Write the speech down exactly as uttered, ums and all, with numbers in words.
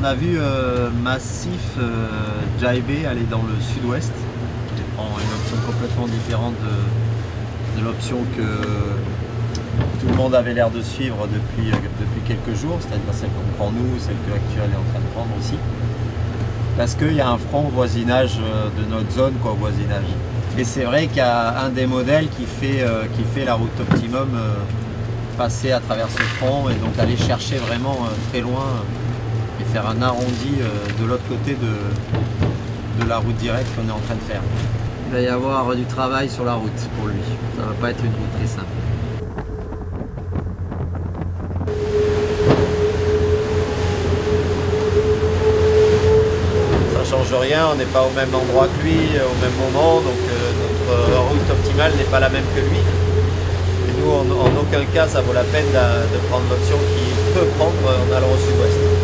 on a vu euh, Massif euh, Jaibé aller dans le sud-ouest, qui prend une option complètement différente de, de l'option que tout le monde avait l'air de suivre depuis, euh, depuis quelques jours, c'est-à-dire celle qu'on prend nous, celle que Actuel est en train de prendre aussi. Parce qu'il y a un franc voisinage de notre zone, quoi, au voisinage. Et c'est vrai qu'il y a un des modèles qui fait, euh, qui fait la route optimum euh, passer à travers ce front et donc aller chercher vraiment euh, très loin euh, et faire un arrondi euh, de l'autre côté de, de la route directe qu'on est en train de faire. Il va y avoir du travail sur la route pour lui. Ça va pas être une route très simple. Ça change rien, on n'est pas au même endroit que lui, au même moment, donc euh, notre route optimale n'est pas la même que lui. Et nous, en, en aucun cas, ça vaut la peine de, de prendre l'option qu'il peut prendre en allant au sud-ouest.